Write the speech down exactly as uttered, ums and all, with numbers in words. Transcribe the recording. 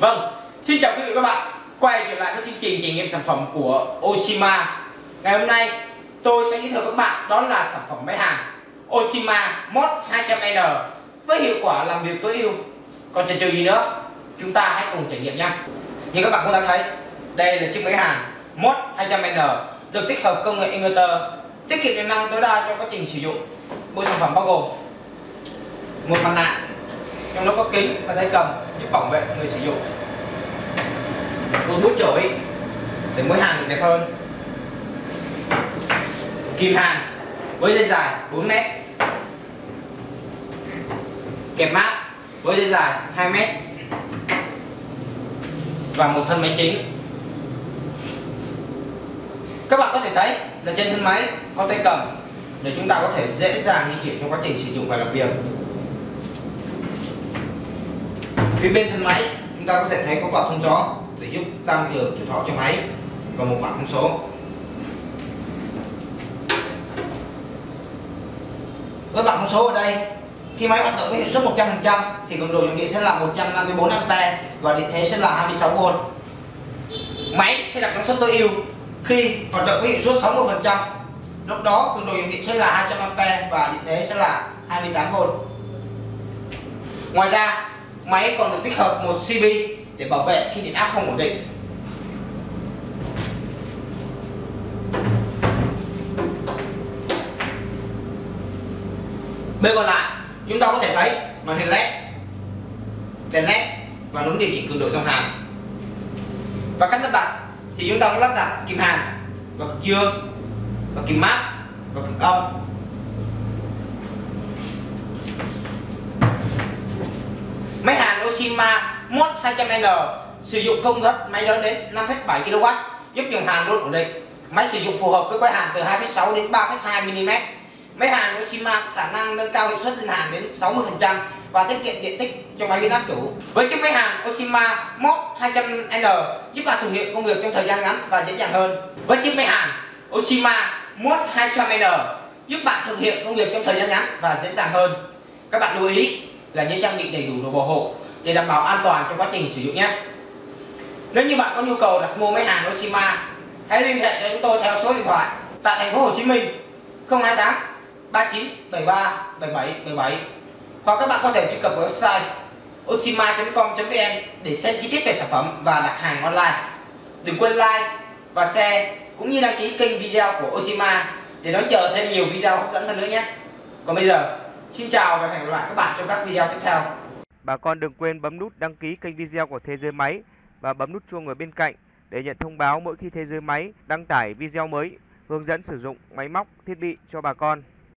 Vâng, xin chào quý vị và các bạn, quay trở lại với chương trình trải nghiệm sản phẩm của Oshima. Ngày hôm nay tôi sẽ giới thiệu các bạn đó là sản phẩm máy hàn Oshima Mod hai trăm N với hiệu quả làm việc tối ưu. Còn chần chừ gì nữa, chúng ta hãy cùng trải nghiệm nhé. Như các bạn cũng đã thấy, đây là chiếc máy hàn Mod hai trăm N được tích hợp công nghệ inverter, tiết kiệm điện năng tối đa cho quá trình sử dụng. Bộ sản phẩm bao gồm một mặt nạ, trong đó có kính và tay cầm giúp bảo vệ người sử dụng, một bút chổi để mối hàn được đẹp hơn, kìm hàn với dây dài bốn mét, kẹp mát với dây dài hai mét và một thân máy chính. Các bạn có thể thấy là trên thân máy có tay cầm để chúng ta có thể dễ dàng di chuyển trong quá trình sử dụng và làm việc. Phía bên thân máy chúng ta có thể thấy có quạt thông gió để giúp tăng cường tuổi thọ cho máy và một bảng thông số. Với bảng thông số ở đây, khi máy hoạt động với hiệu suất một trăm phần trăm thì cường độ dòng điện sẽ là một trăm năm mươi tư A và điện thế sẽ là hai mươi sáu vôn. Máy sẽ đạt năng suất tối ưu khi hoạt động với hiệu suất sáu mươi phần trăm. Lúc đó cường độ dòng điện sẽ là hai trăm A và điện thế sẽ là hai mươi tám vôn. Ngoài ra, máy còn được tích hợp một xê bê để bảo vệ khi điện áp không ổn định. Bên còn lại, chúng ta có thể thấy màn hình led, đèn led và núm điều chỉnh cường độ dòng hàn. Và cách lắp đặt thì chúng ta có lắp đặt kìm hàn và cực dương và kìm mát và cực âm. Máy hàn Oshima Mod hai trăm N sử dụng công suất máy lớn đến năm phẩy bảy ki lô oát, giúp dòng hàn luôn ổn định. Máy sử dụng phù hợp với quay hàn từ hai phẩy sáu đến ba phẩy hai mi li mét. Máy hàn Oshima có khả năng nâng cao hiệu suất lên hàn đến sáu mươi phần trăm và tiết kiệm điện tích cho máy biến áp chủ. Với chiếc máy hàn Oshima Mod hai trăm N giúp bạn thực hiện công việc trong thời gian ngắn và dễ dàng hơn. Với chiếc máy hàn Oshima Mod hai trăm N giúp bạn thực hiện công việc trong thời gian ngắn và dễ dàng hơn. Các bạn lưu ý là nên trang bị đầy đủ đồ bảo hộ để đảm bảo an toàn trong quá trình sử dụng nhé. Nếu như bạn có nhu cầu đặt mua máy hàn Oshima, hãy liên hệ cho chúng tôi theo số điện thoại tại thành phố Hồ Chí Minh không hai tám ba chín bảy ba bảy bảy bảy bảy, hoặc các bạn có thể truy cập website oshima chấm com chấm vn để xem chi tiết về sản phẩm và đặt hàng online. Đừng quên like và share cũng như đăng ký kênh video của Oshima để đón chờ thêm nhiều video hấp dẫn hơn nữa nhé. Còn bây giờ, xin chào và hẹn gặp lại các bạn trong các video tiếp theo. Bà con đừng quên bấm nút đăng ký kênh video của Thế Giới Máy và bấm nút chuông ở bên cạnh để nhận thông báo mỗi khi Thế Giới Máy đăng tải video mới hướng dẫn sử dụng máy móc, thiết bị cho bà con.